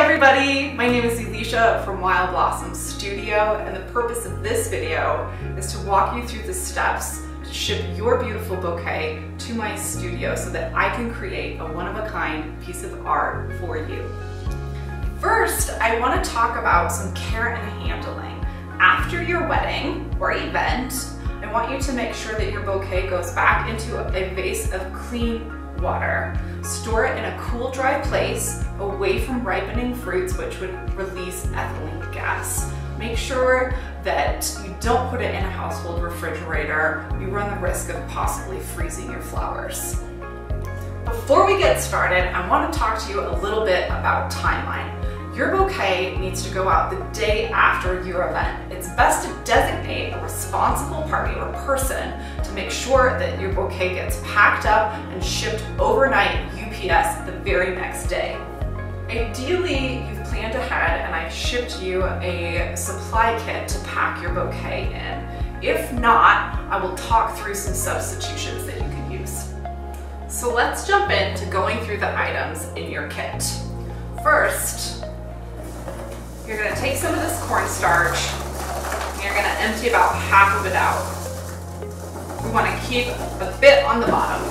everybody, my name is Alicia from Wild Blossom Studio, and the purpose of this video is to walk you through the steps to ship your beautiful bouquet to my studio so that I can create a one-of-a-kind piece of art for you. First, I want to talk about some care and handling. After your wedding or event, I want you to make sure that your bouquet goes back into a vase of clean water. Store it in a cool, dry place away from ripening fruits, which would release ethylene gas. Make sure that you don't put it in a household refrigerator. You run the risk of possibly freezing your flowers. Before we get started, I want to talk to you a little bit about timeline. Your bouquet needs to go out the day after your event. It's best to designate a responsible party or person to make sure that your bouquet gets packed up and shipped overnight UPS the very next day. Ideally, you've planned ahead and I've shipped you a supply kit to pack your bouquet in. If not, I will talk through some substitutions that you can use. So let's jump into going through the items in your kit. First, you're going to take some of this cornstarch and you're going to empty about half of it out. We want to keep a bit on the bottom.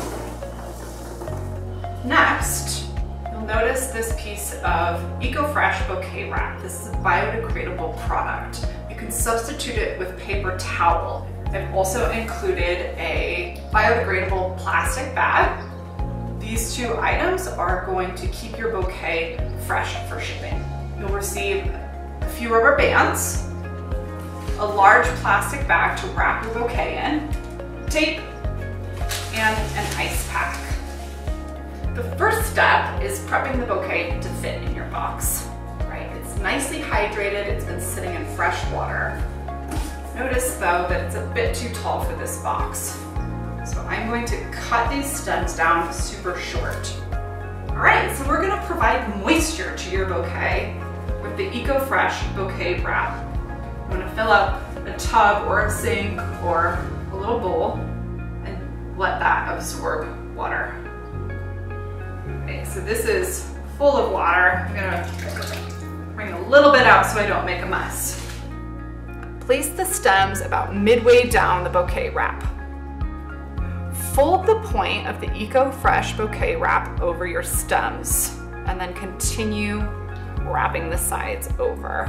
Next, you'll notice this piece of Eco-Fresh bouquet wrap. This is a biodegradable product. You can substitute it with paper towel. I've also included a biodegradable plastic bag. These two items are going to keep your bouquet fresh for shipping. You'll receive a few rubber bands, a large plastic bag to wrap your bouquet in, tape, and an ice pack. The first step is prepping the bouquet to fit in your box. Right? It's nicely hydrated, it's been sitting in fresh water. Notice though that it's a bit too tall for this box. So I'm going to cut these stems down super short. All right, so we're gonna provide moisture to your bouquet with the Eco-Fresh bouquet wrap. I'm gonna fill up a tub or a sink or a little bowl and let that absorb water. Okay, so this is full of water. I'm gonna bring a little bit out so I don't make a mess. Place the stems about midway down the bouquet wrap. Fold the point of the Eco-Fresh bouquet wrap over your stems and then continue wrapping the sides over.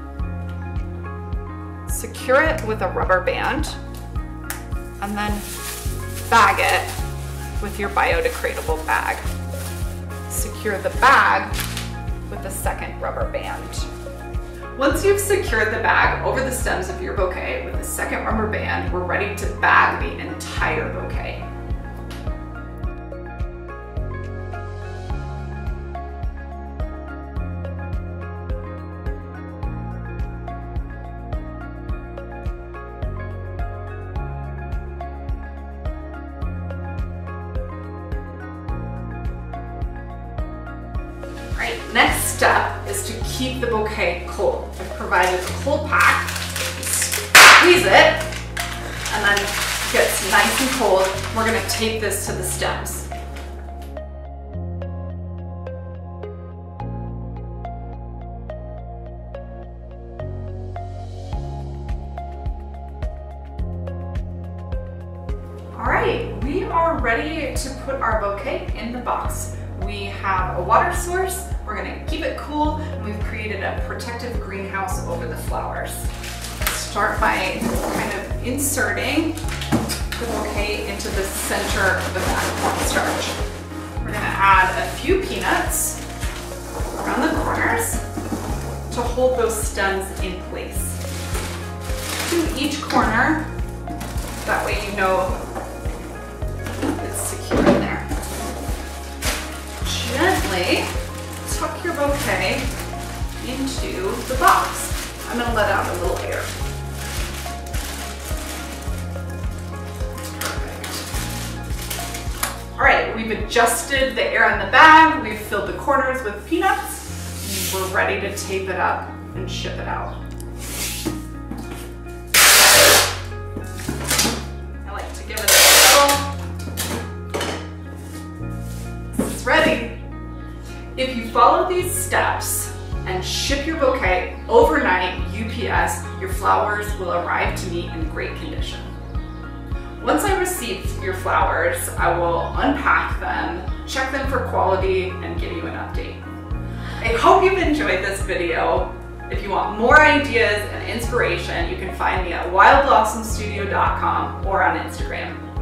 Secure it with a rubber band and then bag it with your biodegradable bag. Secure the bag with a second rubber band. Once you've secured the bag over the stems of your bouquet with a second rubber band, we're ready to bag the entire bouquet. Right, next step is to keep the bouquet cold. I've provided a cold pack. Squeeze it, and then it gets nice and cold. We're going to tape this to the stems. All right, we are ready to put our bouquet in the box. We have a water source, we're going to keep it cool, and we've created a protective greenhouse over the flowers. Start by kind of inserting the bouquet into the center of the bag of cornstarch. We're going to add a few peanuts around the corners to hold those stems in place. To each corner, that way you know it's secure in there. Gently tuck your bouquet into the box. I'm going to let out a little air. Perfect. All right, we've adjusted the air in the bag. We've filled the corners with peanuts. We're ready to tape it up and ship it out. I like to give it a little. This is ready. If you follow these steps, and ship your bouquet overnight UPS. Your flowers will arrive to me in great condition. Once I receive your flowers, I will unpack them, check them for quality, and give you an update. I hope you've enjoyed this video. If you want more ideas and inspiration, you can find me at wildblossomstudio.com or on Instagram.